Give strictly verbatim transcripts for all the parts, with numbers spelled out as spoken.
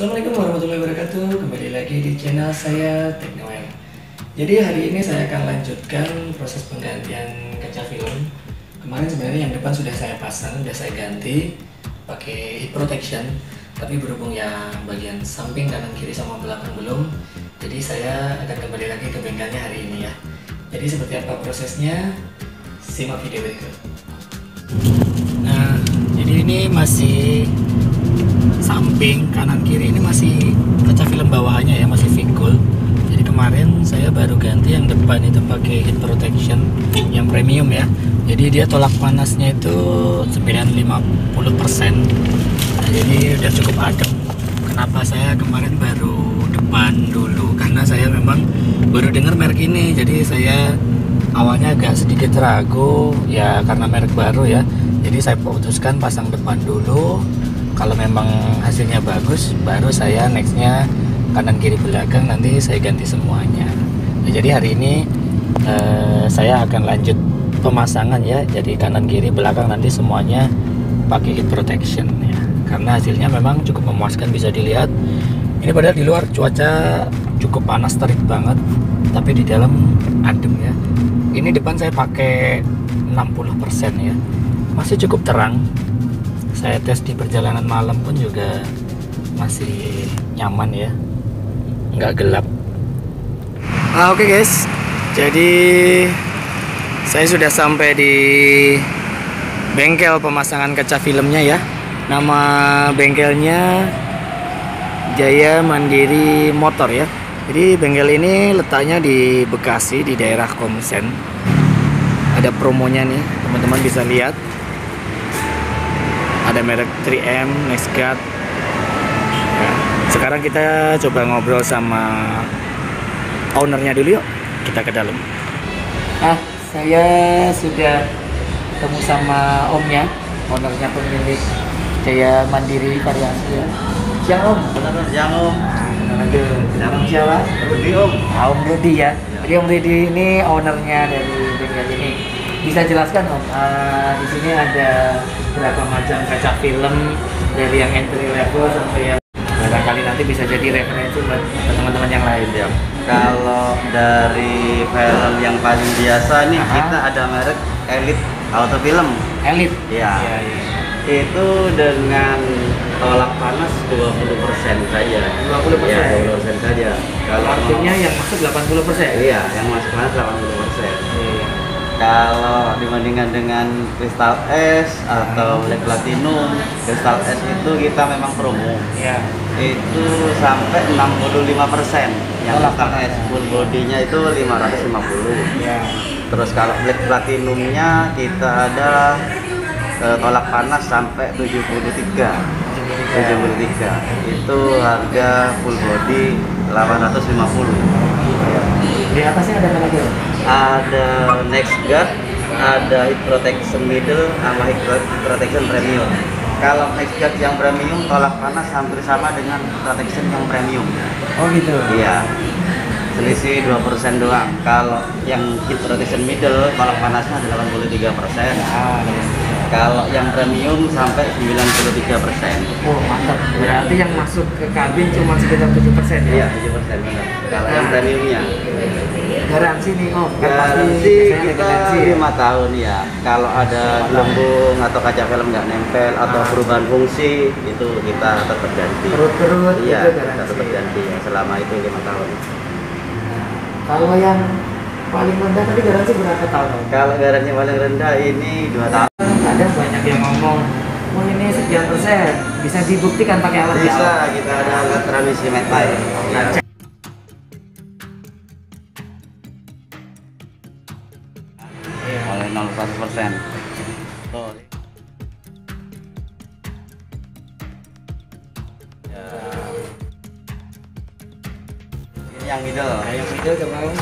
Assalamualaikum warahmatullahi wabarakatuh. Kembali lagi di channel saya Teknoem. Jadi hari ini saya akan lanjutkan proses penggantian kaca film. Kemarin sebenarnya yang depan sudah saya pasang, sudah saya ganti pakai heat protection. Tapi berhubung yang bagian samping, kanan, kiri sama belakang belum, jadi saya akan kembali lagi ke bengkelnya hari ini ya. Jadi seperti apa prosesnya? Simak video berikut. Nah, jadi ini masih samping, kanan, kiri ini masih kaca film bawahannya ya, masih Vicul. Jadi kemarin saya baru ganti yang depan itu pakai heat protection yang premium ya. Jadi dia tolak panasnya itu sembilan puluh lima persen. Nah, jadi udah cukup adem. Kenapa saya kemarin baru depan dulu? Karena saya memang baru dengar merek ini. Jadi saya awalnya agak sedikit ragu ya, karena merek baru ya. Jadi saya putuskan pasang depan dulu. Kalau memang hasilnya bagus, baru saya nextnya kanan kiri belakang, nanti saya ganti semuanya. Nah, jadi hari ini eh, saya akan lanjut pemasangan ya. Jadi kanan kiri belakang nanti semuanya pakai heat protection ya. Karena hasilnya memang cukup memuaskan, bisa dilihat. Ini padahal di luar cuaca cukup panas terik banget, tapi di dalam adem ya. Ini depan saya pakai enam puluh persen ya. Masih cukup terang. Saya tes di perjalanan malam pun juga masih nyaman ya, nggak gelap. Ah, Oke okay guys, jadi saya sudah sampai di bengkel pemasangan kaca filmnya ya. Nama bengkelnya Jaya Mandiri Motor ya. Jadi bengkel ini letaknya di Bekasi, di daerah Komsen. Ada promonya nih, teman-teman bisa lihat. Ada merek tiga M, Nexguard ya. Sekarang kita coba ngobrol sama ownernya dulu yuk. Kita ke dalam. Ah, saya sudah ketemu sama omnya, ownernya, pemilik Jaya Mandiri Variasi ya. Siang om. Siang om. Aduh, nama siapa? Rudi om. Ah, Om Rudi ya. Jadi Om Rudi ini ownernya dari bengkel ini. Bisa jelaskan om, uh, di sini ada berapa macam kaca film, dari yang entry level sampai yang barangkali nanti bisa jadi referensi buat teman-teman yang lain ya. Kalau dari film yang paling biasa nih, Aha. kita ada merek Elite Auto Film. Elite. Ya. Ya, ya. Itu dengan tolak panas dua puluh persen saja. dua puluh persen. Ya, dua puluh persen saja. Kalau Artinya yang masuk delapan puluh persen. Iya, yang masuk panas delapan puluh persen. Iya. Kalau dibandingkan dengan Crystal S atau Black Platinum, Crystal S itu kita memang promo. Iya. Itu sampai enam puluh lima persen. Yang Tolak Crystal panas. S full bodinya itu lima ratus lima puluh. Iya. Terus kalau Black Platinumnya kita ada eh, tolak panas sampai tujuh puluh tiga. tujuh puluh tiga. Itu harga full body delapan ratus lima puluh. Di atasnya ada apa lagi? Ada Nexguard, ada heat protection middle, sama heat protection premium. Kalau Nexguard yang premium tolak panas hampir sama dengan protection yang premium. Oh gitu. Iya, selisih dua persen doang. Kalau yang heat protection middle tolak panasnya delapan puluh tiga persen. Ah, Kalau yang premium sampai sembilan puluh tiga persen. oh mantap. Berarti yang masuk ke kabin cuma sekitar tujuh persen ya? Iya, tujuh persen benar. Kalau yang premiumnya Garansi nih om, kan pasti garansi biasanya ada kita garansi ya? lima tahun ya. Kalau ada gelembung atau kaca film nggak nempel atau Ah. perubahan fungsi, itu kita tetap ganti. Perut-perut Iya, itu kita garansi. tetap ganti ya, selama itu lima tahun. Kalau yang paling rendah tadi garansi berapa tahun om? Kalau garansi paling rendah ini dua tahun. Ada banyak yang ngomong, oh ini sekian persen, bisa dibuktikan pakai alat Bisa, ya? kita ada alat transmisi metal. Nah, Ya. cek. Iya. Oleh nol koma satu persen. Tuh. Ya. Ini yang middle. Nah, yang middle coba om.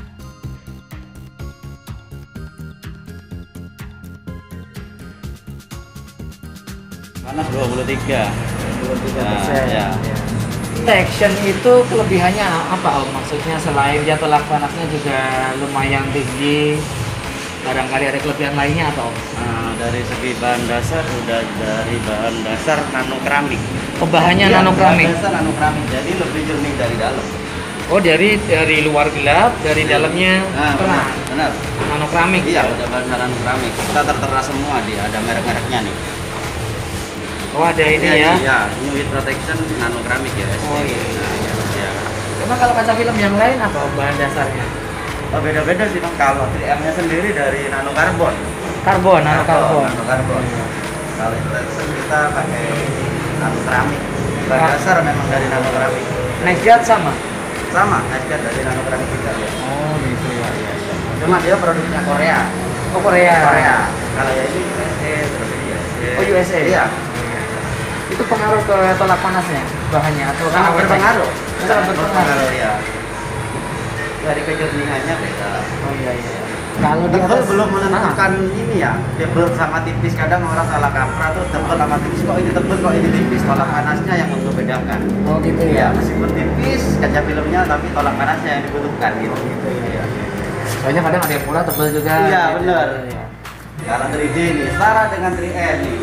Panas dua puluh tiga. dua puluh tiga Nah, persen. ya. Action itu kelebihannya apa om? Maksudnya selain dia tolak panasnya juga lumayan tinggi, barangkali ada kelebihan lainnya atau? Nah, dari segi bahan dasar udah dari bahan dasar nano keramik. Oh, bahannya Iya, nano keramik. Bahan dasar nano keramik, jadi lebih jernih dari dalam. Oh, dari dari luar gelap, dari dalamnya Nah, terang. benar. Nano keramik. Iya, udah bahan dasar nano keramik. Kita tertera semua dia, ada merek-mereknya nih. Oh, ada ini Iya, ya. Iya, New Heat Protection nano keramik ya. Oh, iya. Nah, iya, iya. Emang kalau kaca film yang lain apa bahan dasarnya? Oh, beda-beda sih Bang. Kalau tiga M-nya sendiri dari nano karbon. Karbon, nano karbon. Nano karbon. Kalau protection kita pakai nano keramik. Bahan Ah. dasar memang dari nano keramik. Next guard sama? Sama, Nasdaq dari nano keramik juga ya. Oh, gitu ya. Cuma dia produknya Korea. Oh, Korea. Korea. Kalau ya ini U S A terus ini U S A. Oh, U S A. Iya. Itu pengaruh ke tolak panasnya bahannya atau Sangat karena berpengaruh. Sangat berpengaruh. ya. Dari kejernihannya beda. Oh iya iya. Kalau di Tebel atas belum menentukan ini ya, tebel sama tipis. Kadang orang salah kaprah tuh tebel sama tipis, kok ini tebel kok ini tipis. Tolak panasnya yang membedakan. Oh gitu Ya, ya. meskipun tipis kaca filmnya tapi tolak panasnya yang dibutuhkan gitu. Gitu ya. Soalnya kadang ada yang murah tebel juga. Iya, gitu. benar. Iya. Kalau tiga D nih, setara dengan tiga M nih.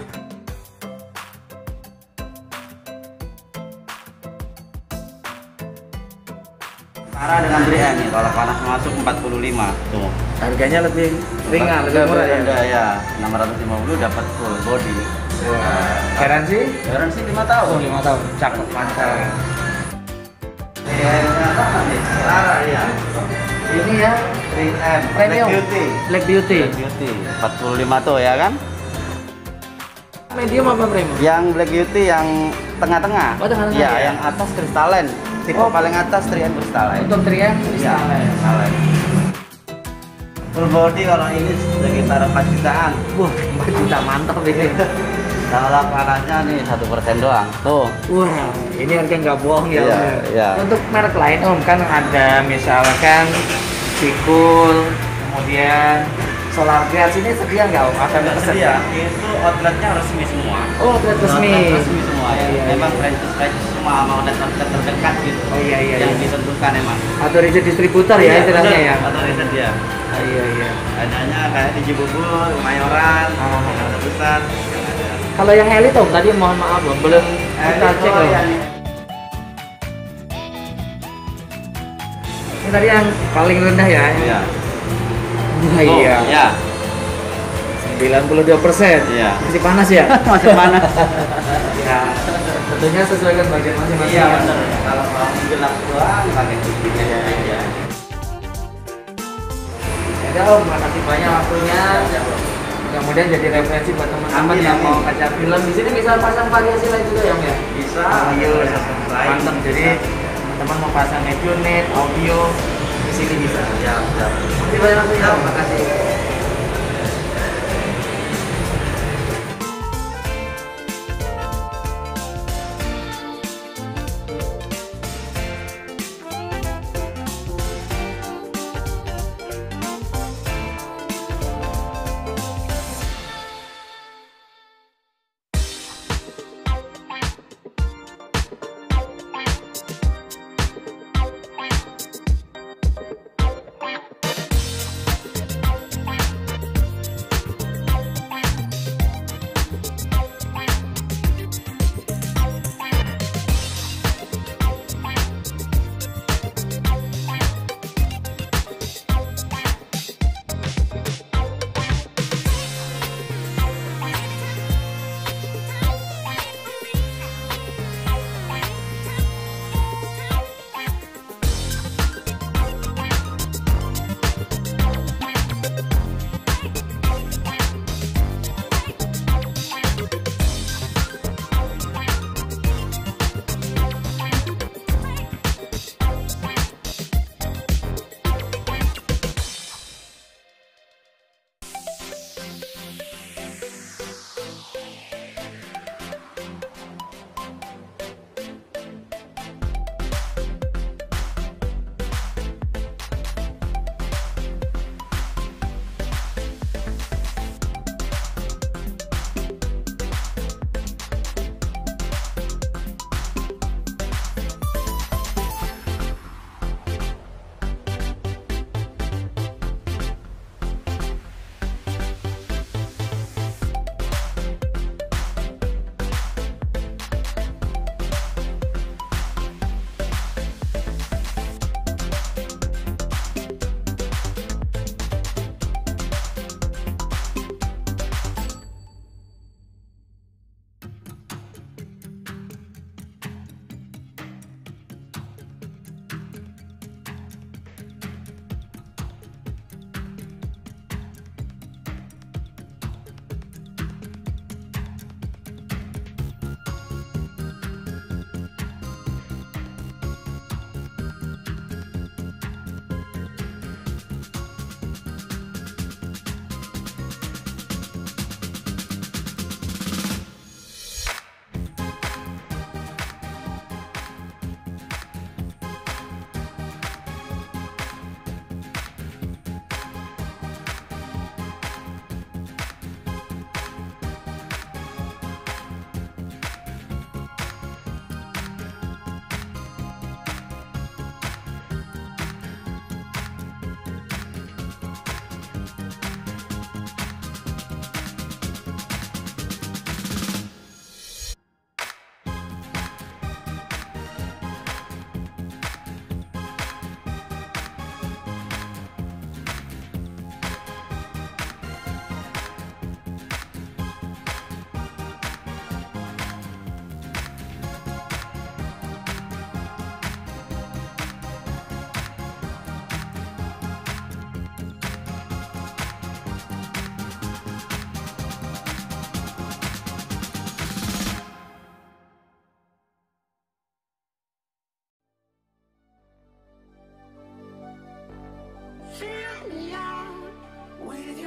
Setara dengan tiga M nih, tolak panas masuk empat puluh lima tuh. Harganya lebih ringan, lebih murah ya. Rendah ya, enam ratus lima puluh dapat full body. Wah. Garansi? Garansi lima Oh, tahun. lima tahun. Cakep, mantap. Ya, apa nih? Setara ya. Ini ya tiga M Premium. Black Beauty. Black Beauty. Black Beauty empat puluh lima tuh ya kan? Medium apa premium? Yang Black Beauty yang tengah-tengah. Oh, tengah-tengah Iya, ya? yang atas kristalen. Tipe Oh. paling atas tiga M kristalen. Untuk trian Iya, kristalen. Full body kalau ini sekitar empat jutaan. Wah, empat juta mantap ini. Kalau panasnya nih satu persen doang. Tuh. Wah, ini harga nggak bohong ya. Iya, Om. iya. Untuk merek lain Om kan ada misalkan Sikul, kemudian Solar Gas ini sedia nggak Om? Akan pesen? Sedia. Itu outletnya resmi semua. Oh, outlet resmi. Outlet resmi semua ya. Iya, Memang iya. franchise franchise semua sama outlet-outlet terdekat gitu. Oh iya iya. Yang iya. ditentukan emang. Authorized distributor ya Iya, istilahnya betul. ya. Authorized dia. Oh, iya iya. Adanya kayak di Cibubur, Kemayoran, Ah. Jakarta Pusat, yang ada. Kalau yang Heli Om tadi mohon maaf Om, belum kita cek Oh, Om. iya. Ini tadi yang paling rendah ya. Iya. Wah, Oh, iya. Iya. sembilan puluh dua persen. Iya. Masih panas ya? Masih panas. Ya. Tentunya sesuai dengan bagian masing-masing. Iya, ya. benar. Kalau mau gelap doang pakai kupingnya aja. Ya Om, makasih banyak waktunya. Mudah-mudahan jadi referensi buat teman-teman Amin, yang amin. mau kaca film. Di sini bisa pasang variasi lain juga ya Om ya? Bisa. Audio bisa ya. subscribe. Mantap. Jadi teman-teman mau pasang Edionet, audio di sini bisa. Ya, ya. Terima kasih banyak waktunya Om. Makasih.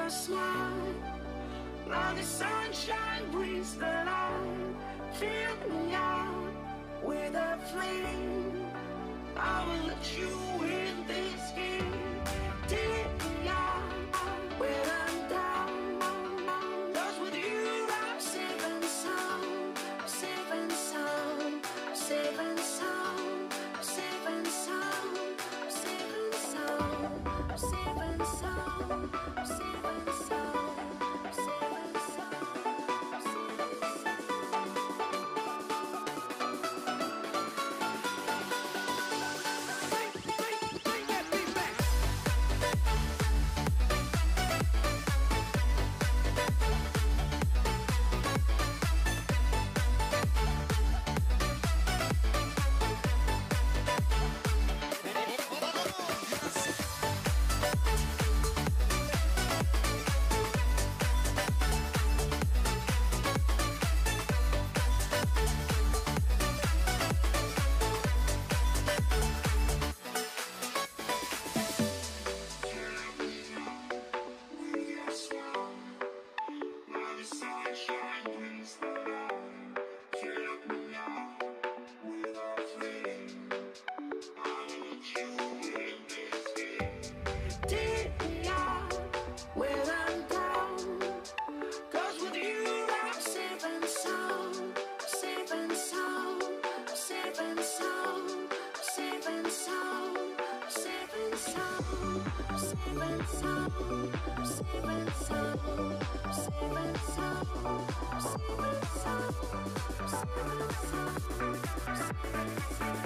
your smile, now the sunshine brings the light. Fill me out with a flame, I will let you in this game. Take me out when I'm down, 'cause with you I'm safe and sound, safe and sound, safe and sound, safe and sound, safe and sound, safe and sound, safe and sound, safe and sound. Take me out when I'm down, 'cause with you I'm safe and sound, safe and sound, safe and sound, safe and sound, safe and sound, safe and sound, safe and sound, safe and sound, safe and sound, safe and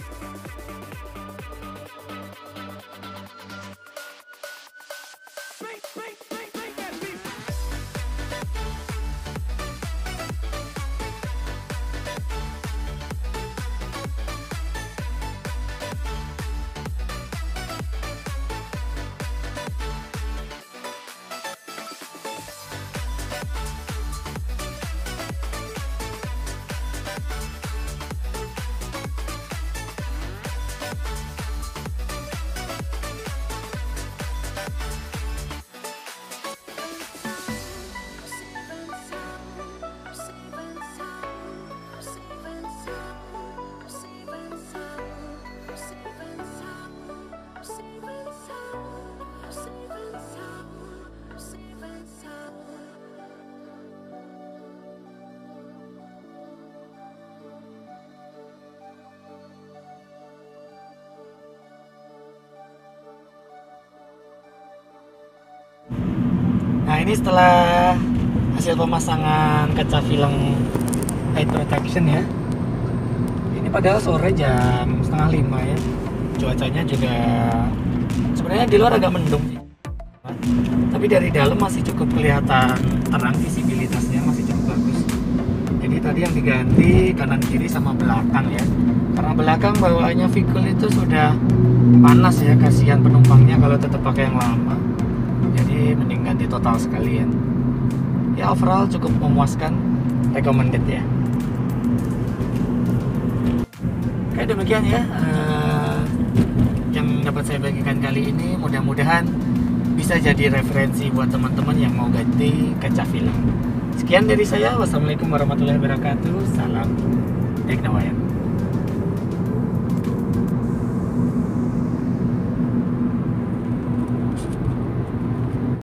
Nah, ini setelah hasil pemasangan kaca film light protection ya. Ini padahal sore jam setengah lima ya. Cuacanya juga sebenarnya di luar agak mendung sih. Tapi dari dalam masih cukup kelihatan terang, visibilitasnya masih cukup bagus. Jadi tadi yang diganti kanan kiri sama belakang ya. Karena belakang bawaannya vehicle itu sudah panas ya, kasihan penumpangnya kalau tetap pakai yang lama. Jadi mending ganti total sekalian. Ya overall cukup memuaskan, recommended ya. Oke, demikian ya uh, yang dapat saya bagikan kali ini. Mudah-mudahan bisa jadi referensi buat teman-teman yang mau ganti kaca film. Sekian dari saya. Wassalamualaikum warahmatullahi wabarakatuh. Salam Teknowayan.